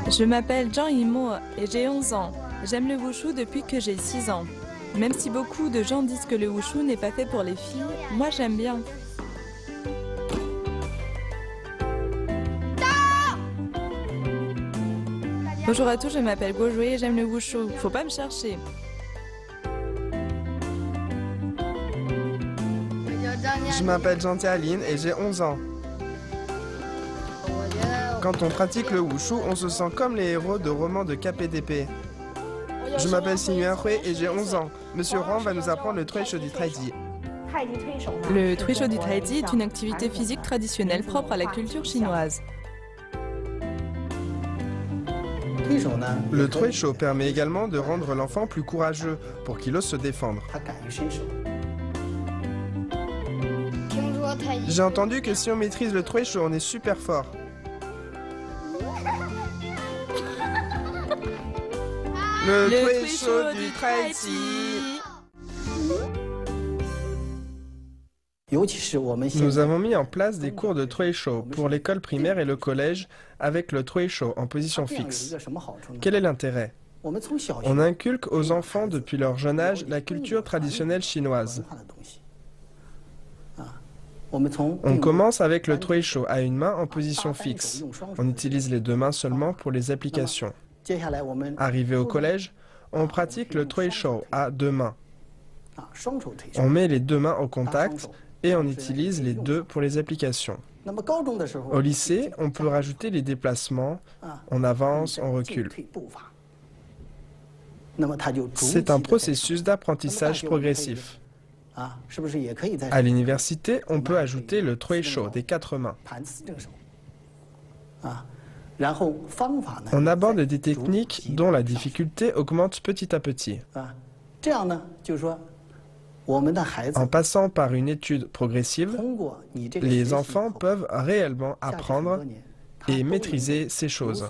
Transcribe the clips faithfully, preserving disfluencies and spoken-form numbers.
Je m'appelle Zhang Yimo et j'ai onze ans. J'aime le wushu depuis que j'ai six ans. Même si beaucoup de gens disent que le wushu n'est pas fait pour les filles, moi j'aime bien. Bonjour à tous, je m'appelle Gojue et j'aime le wushu. Faut pas me chercher. Je m'appelle Jean-Théaline et j'ai onze ans. Quand on pratique le wushu, on se sent comme les héros de romans de K P D P. Je m'appelle Xingyuan Hui et j'ai onze ans. Monsieur Huang va nous apprendre le Tuishu du Taiji. Le Tuishu du Taiji est une activité physique traditionnelle propre à la culture chinoise. Le Tuishu permet également de rendre l'enfant plus courageux pour qu'il ose se défendre. J'ai entendu que si on maîtrise le Tuishu, on est super fort. Le, le Tuishu du Taiji. Nous avons mis en place des cours de Tuishu pour l'école primaire et le collège avec le Tuishu en position fixe. Quel est l'intérêt? On inculque aux enfants depuis leur jeune âge la culture traditionnelle chinoise. On commence avec le Tuishu à une main en position fixe. On utilise les deux mains seulement pour les applications. Arrivé au collège, on pratique le Tuishu à deux mains. On met les deux mains au contact et on utilise les deux pour les applications. Au lycée, on peut rajouter les déplacements, on avance, on recule. C'est un processus d'apprentissage progressif. À l'université, on peut ajouter le Tuishu des quatre mains. On aborde des techniques dont la difficulté augmente petit à petit. En passant par une étude progressive, les enfants peuvent réellement apprendre et maîtriser ces choses.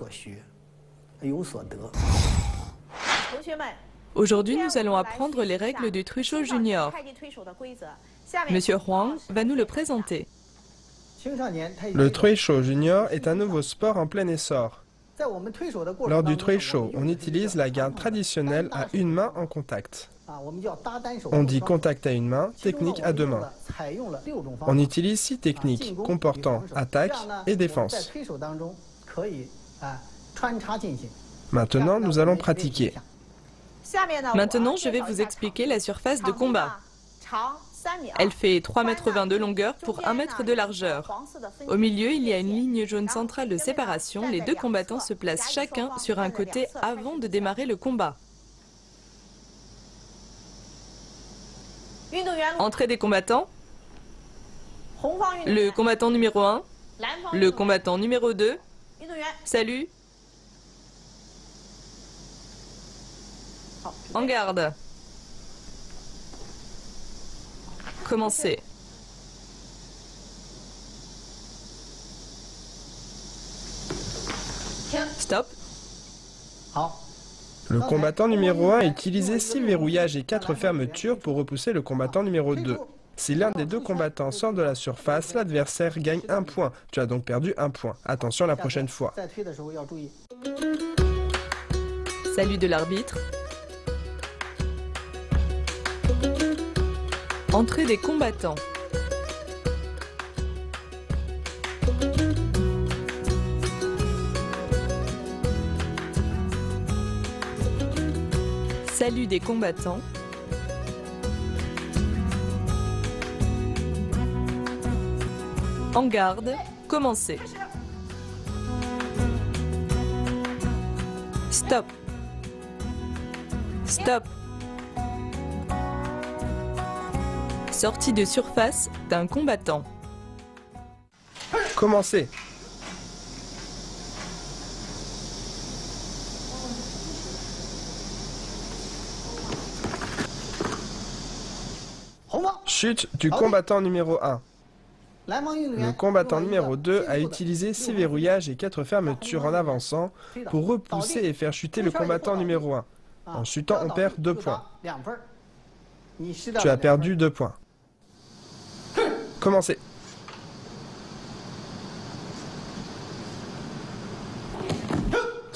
Aujourd'hui, nous allons apprendre les règles du Tuishu Junior. Monsieur Huang va nous le présenter. Le Tuishu Junior est un nouveau sport en plein essor. Lors du Tuishu, on utilise la garde traditionnelle à une main en contact. On dit contact à une main, technique à deux mains. On utilise six techniques comportant attaque et défense. Maintenant, nous allons pratiquer. Maintenant, je vais vous expliquer la surface de combat. Elle fait trois mètres vingt de longueur pour un mètre de largeur. Au milieu, il y a une ligne jaune centrale de séparation. Les deux combattants se placent chacun sur un côté avant de démarrer le combat. Entrée des combattants. Le combattant numéro un. Le combattant numéro deux. Salut. En garde. Commencez. Stop. Le combattant numéro un a utilisé six verrouillages et quatre fermetures pour repousser le combattant numéro deux. Si l'un des deux combattants sort de la surface, l'adversaire gagne un point. Tu as donc perdu un point. Attention la prochaine fois. Salut de l'arbitre. Entrée des combattants. Salut des combattants. En garde, commencez. Stop. Stop. Sortie de surface d'un combattant. Commencez. Chute du combattant numéro un. Le combattant numéro deux a utilisé six verrouillages et quatre fermetures en avançant pour repousser et faire chuter le combattant numéro un. En chutant, on perd deux points. Tu as perdu deux points. Commencez.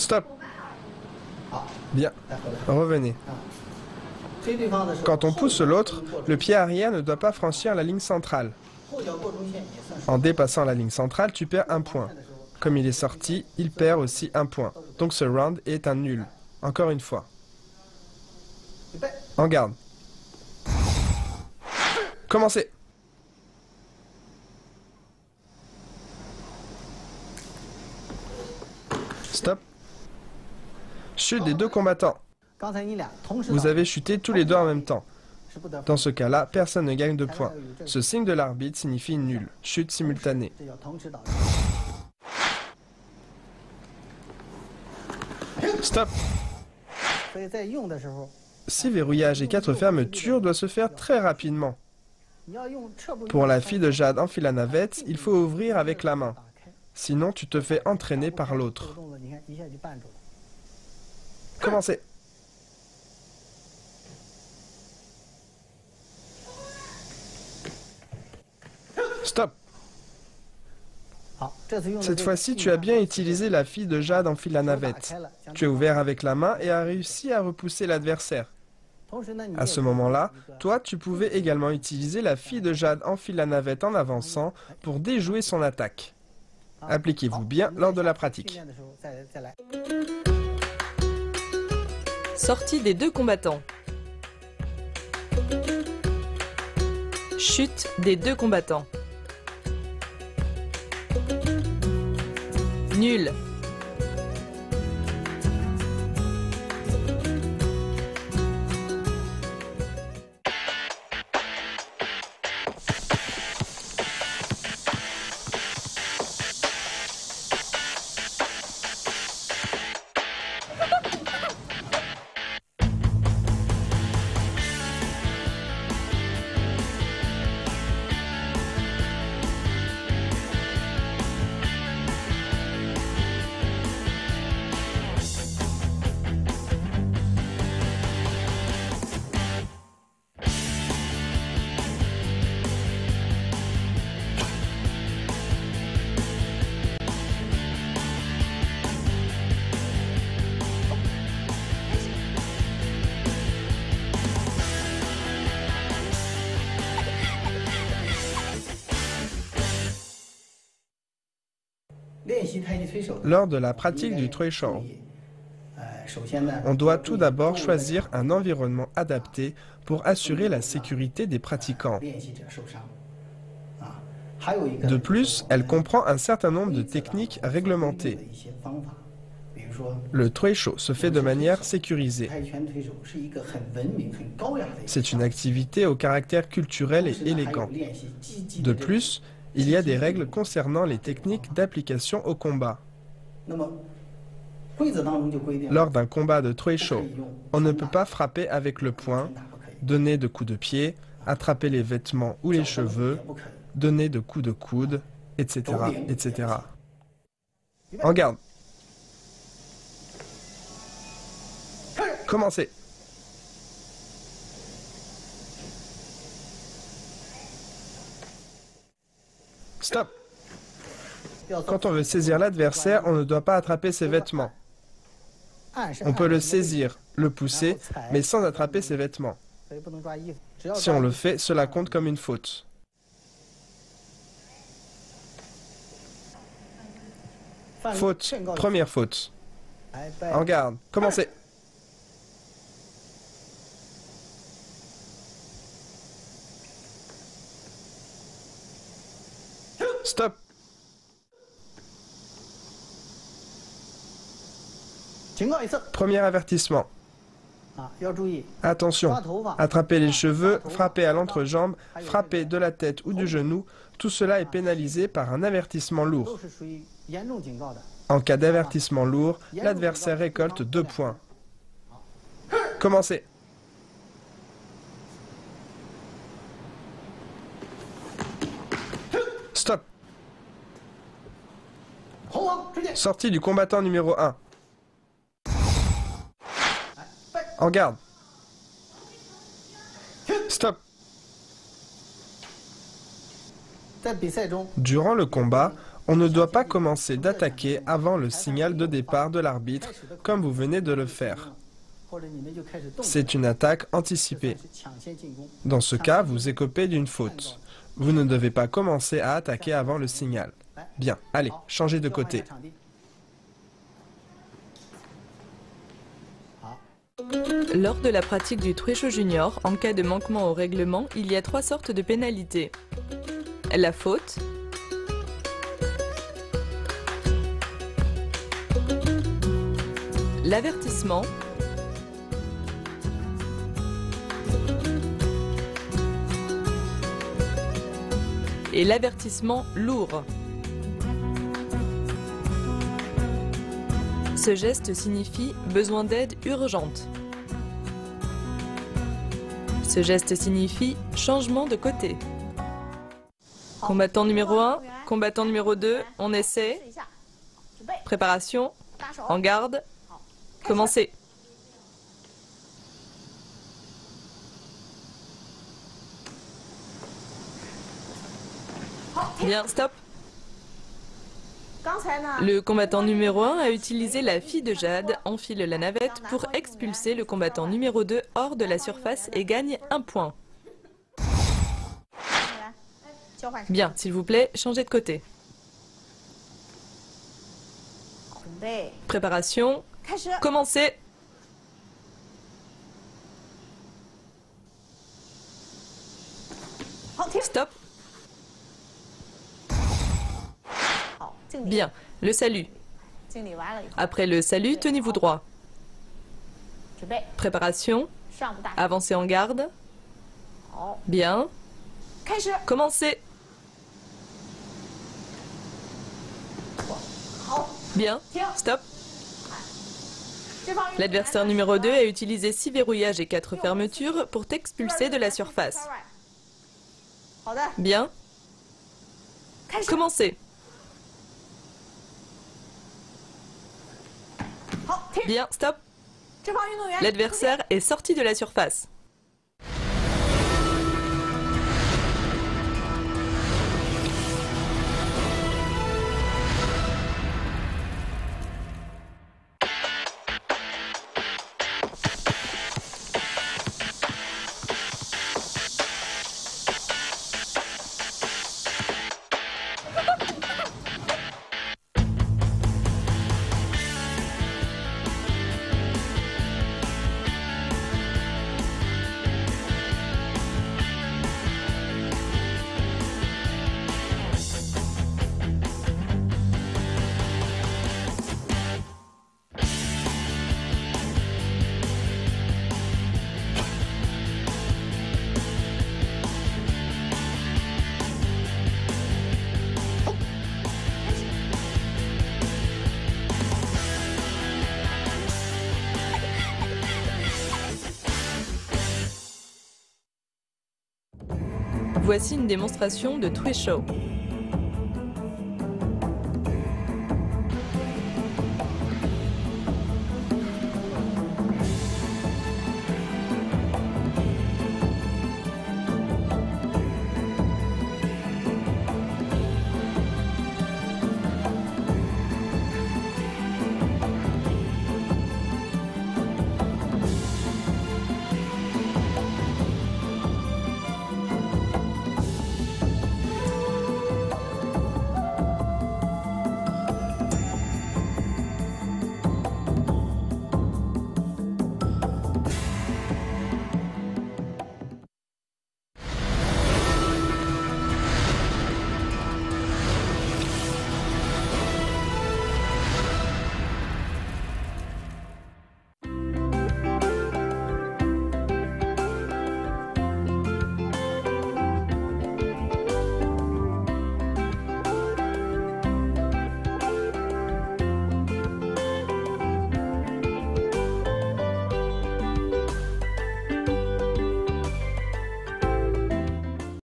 Stop. Bien. Revenez. Quand on pousse l'autre, le pied arrière ne doit pas franchir la ligne centrale. En dépassant la ligne centrale, tu perds un point. Comme il est sorti, il perd aussi un point. Donc ce round est un nul. Encore une fois. En garde. Commencez. Stop. Chute des deux combattants. Vous avez chuté tous les deux en même temps. Dans ce cas-là, personne ne gagne de points. Ce signe de l'arbitre signifie nul. Chute simultanée. Stop. Si verrouillage et quatre fermetures doit se faire très rapidement. Pour la fille de Jade en fil à navette, il faut ouvrir avec la main. Sinon, tu te fais entraîner par l'autre. Commencez. Stop. Cette fois-ci, tu as bien utilisé la fille de Jade en fil à navette. Tu as ouvert avec la main et as réussi à repousser l'adversaire. À ce moment-là, toi, tu pouvais également utiliser la fille de Jade en fil à navette en avançant pour déjouer son attaque. Appliquez-vous bien lors de la pratique. Sortie des deux combattants. Chute des deux combattants. Nul. Lors de la pratique du Treishou, on doit tout d'abord choisir un environnement adapté pour assurer la sécurité des pratiquants. De plus, elle comprend un certain nombre de techniques réglementées. Le Treishou se fait de manière sécurisée. C'est une activité au caractère culturel et élégant. De plus, il y a des règles concernant les techniques d'application au combat. Lors d'un combat de Treishou, on ne peut pas frapper avec le poing, donner de coups de pied, attraper les vêtements ou les cheveux, donner de coups de coude, et cetera, et cetera. En garde. Commencez. Stop. Quand on veut saisir l'adversaire, on ne doit pas attraper ses vêtements. On peut le saisir, le pousser, mais sans attraper ses vêtements. Si on le fait, cela compte comme une faute. Faute, première faute. En garde, commencez. Stop. Premier avertissement. Attention, attraper les cheveux, frapper à l'entrejambe, frapper de la tête ou du genou, tout cela est pénalisé par un avertissement lourd. En cas d'avertissement lourd, l'adversaire récolte deux points. Commencez. Stop. Sortie du combattant numéro un. En garde. Stop. Durant le combat, On ne doit pas commencer d'attaquer avant le signal de départ de l'arbitre, comme vous venez de le faire. C'est une attaque anticipée. Dans ce cas, vous écopez d'une faute. Vous ne devez pas commencer à attaquer avant le signal. Bien, allez, changez de côté. Lors de la pratique du Trecho Junior, en cas de manquement au règlement, il y a trois sortes de pénalités. La faute, l'avertissement et l'avertissement lourd. Ce geste signifie besoin d'aide urgente. Ce geste signifie changement de côté. Combattant numéro un, combattant numéro deux, on essaie. Préparation, en garde, commencez. Bien, stop. Le combattant numéro un a utilisé la fille de Jade, enfile la navette pour expulser le combattant numéro deux hors de la surface et gagne un point. Bien, s'il vous plaît, changez de côté. Préparation, commencez. Stop. Bien, le salut. Après le salut, tenez-vous droit. Préparation, avancez en garde. Bien. Commencez. Bien, stop. L'adversaire numéro deux a utilisé six verrouillages et quatre fermetures pour t'expulser de la surface. Bien. Commencez. Bien, stop. L'adversaire est sorti de la surface. Voici une démonstration de Trecho.